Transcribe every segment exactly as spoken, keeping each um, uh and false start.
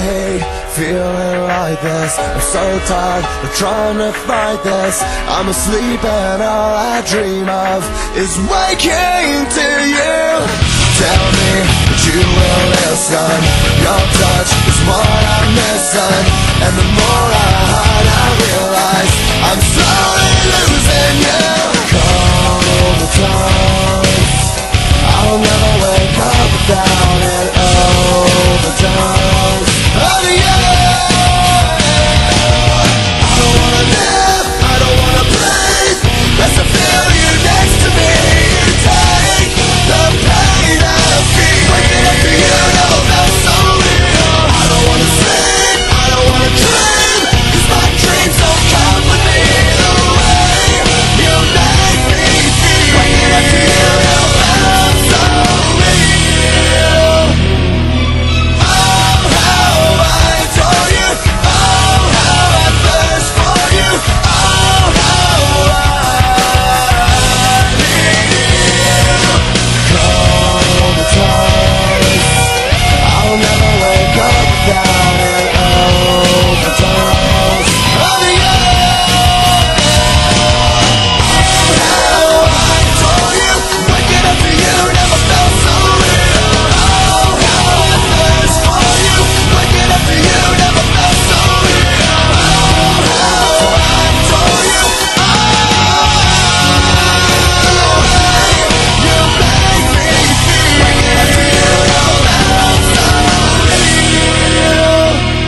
hate feeling like this. I'm so tired of trying to fight this. I'm asleep and all I dream of is waking to you. Tell me that you will listen. Your touch is what I'm missing, and the more I hide I realize I'm slowly losing you. Comatose, I'll never wake up without it. Overdose of you. I don't wanna live, I don't wanna breathe unless I feel you next to me. You take the pain I feel. Waking up to you never felt so real. I don't wanna sleep, I don't wanna dream, 'cause my dreams don't come with me. The way you make me feel. Waking up to you never felt so real. Oh, how I adore you. Oh, how I thirst for you. Oh, how I need you. Comatose, I'll never wake up without it. Overdose of you. Oh, how I adore you. Waking up to you never felt so real. Oh, how I thirst for you. Waking up to you never felt so real. Oh, how I adore you. Oh, you make me feel. Waking up to you never felt so real.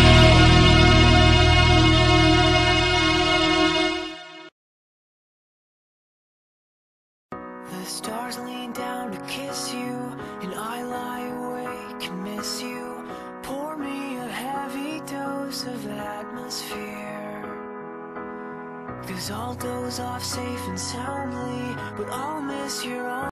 The stars lean down to kiss you, and I lie awake and miss you. Pour me a heavy dose of atmosphere, 'cause I'll doze off safe and soundly, but I'll miss your arms.